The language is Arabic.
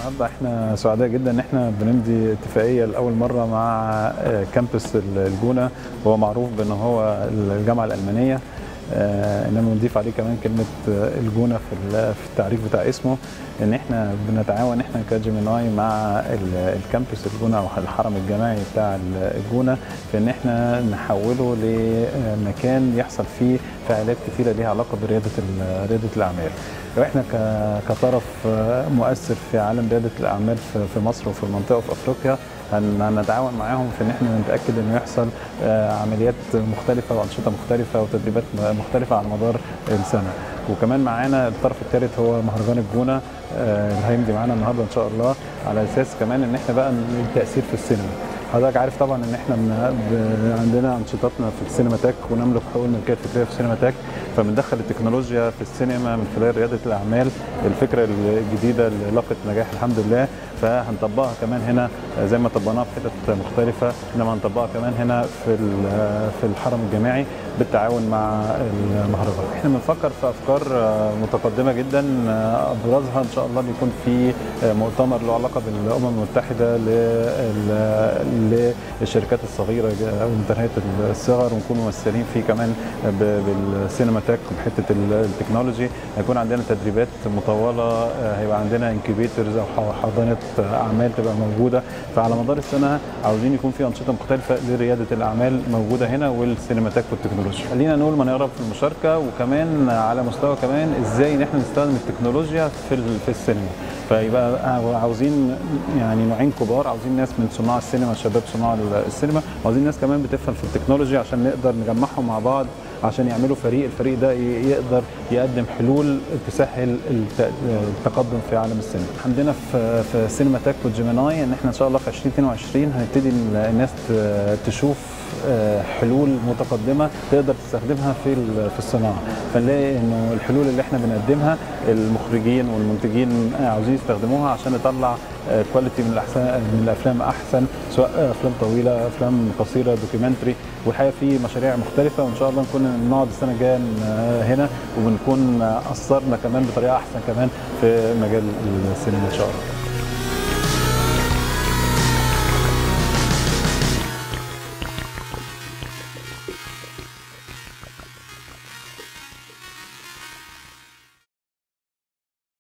النهارده احنا سعداء جدا ان احنا بنمضي اتفاقيه لاول مره مع كامبس الجونه، وهو معروف بان هو الجامعه الالمانيه. انما نضيف عليه كمان كلمه الجونه في التعريف بتاع اسمه، ان احنا بنتعاون احنا كجيميناي مع الكامبس الجونه او الحرم الجامعي بتاع الجونه في ان احنا نحوله لمكان يحصل فيه فعاليات كثيره ليها علاقه برياده الاعمال. واحنا كطرف مؤثر في عالم رياده الاعمال في مصر وفي المنطقه وفي افريقيا، هنتعاون معاهم في ان احنا نتاكد انه يحصل عمليات مختلفه وانشطه مختلفه وتدريبات مختلفه على مدار السنه. وكمان معانا الطرف الثالث هو مهرجان الجونه اللي هيمضي معانا النهارده ان شاء الله، على اساس كمان ان احنا بقى التاثير في السينما. حضرتك عارف طبعا ان احنا عندنا انشطتنا في السينماتاك ونملك حقوق الملكيه الفكريه في السينماتاك، فبندخل التكنولوجيا في السينما من خلال رياده الاعمال. الفكره الجديده اللي لقت نجاح الحمد لله، فهنطبقها كمان هنا زي ما طبقناها في حتت مختلفه، انما هنطبقها كمان هنا في الحرم الجامعي بالتعاون مع المهرجان. احنا بنفكر في افكار متقدمه جدا، ابرزها ان شاء الله بيكون في مؤتمر له علاقه بالامم المتحده للشركات الصغيره او متناهيه الصغر، ونكون ممثلين فيه كمان بالسينماتاك بحته التكنولوجي. هيكون عندنا تدريبات مطوله، هيبقى عندنا انكيبيتورز او حاضنه اعمال تبقى موجوده. فعلى مدار السنه عاوزين يكون في انشطه مختلفه لرياده الاعمال موجوده هنا والسينماتاك والتكنولوجيا. خلينا نقول ما نقرب في المشاركه، وكمان على مستوى كمان ازاي ان احنا نستخدم التكنولوجيا في السينما. فيبقى عاوزين يعني نوعين كبار، عاوزين ناس من صناع السينما، شباب صناع السينما، وعاوزين ناس كمان بتفهم في التكنولوجيا عشان نقدر نجمعهم مع بعض عشان يعملوا الفريق ده يقدر يقدم حلول تسهل التقدم في عالم السينما. عندنا في سينماتاك وجيميناي ان احنا ان شاء الله في 2022 هنبتدي الناس تشوف حلول متقدمه تقدر تستخدمها في الصناعه. فنلاقي انه الحلول اللي احنا بنقدمها المخرجين والمنتجين عاوزين يستخدموها عشان نطلع كواليتي من الافلام احسن، سواء افلام طويله، افلام قصيره، دوكيومنتري. والحقيقه في مشاريع مختلفه، وان شاء الله نكون نقعد السنه الجايه هنا وبنكون اثرنا كمان بطريقه احسن كمان في مجال السينما ان شاء الله.